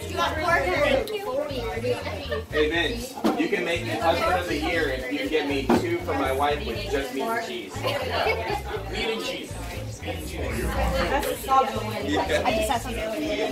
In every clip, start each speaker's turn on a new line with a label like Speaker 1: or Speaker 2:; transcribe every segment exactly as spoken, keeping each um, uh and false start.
Speaker 1: Hey Vince, you can make me husband of the year if you get me two for my wife with just meat and cheese. Meat and cheese.
Speaker 2: That's a solid win.
Speaker 1: Yeah.
Speaker 2: I just have something with it.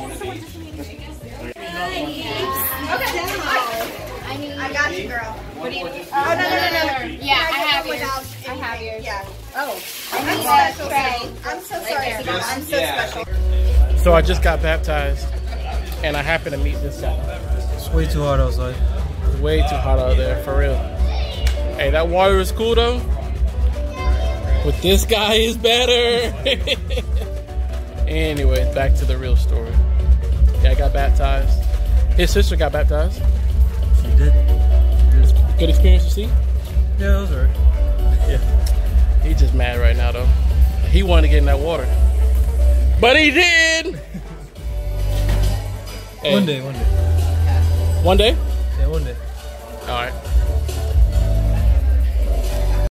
Speaker 2: I got you, girl. What do you? Oh no no no no.
Speaker 3: Yeah, I have yours. I have yours.
Speaker 2: Yeah. Oh. I'm special. I'm so sorry. I'm so special.
Speaker 4: So I just got baptized, and I happen to meet this guy.
Speaker 5: It's way too hot outside.
Speaker 4: It's way too hot out there, for real. Hey, that water is cool though. But this guy is better. Anyways, back to the real story. Yeah, I got baptized. His sister got baptized.
Speaker 5: She did.
Speaker 4: Good experience to see?
Speaker 5: Yeah, it was alright.
Speaker 4: Yeah. He's just mad right now though. He wanted to get in that water. But he did! Hey.
Speaker 5: One day, one day.
Speaker 4: One day?
Speaker 5: Yeah, one day.
Speaker 4: Alright.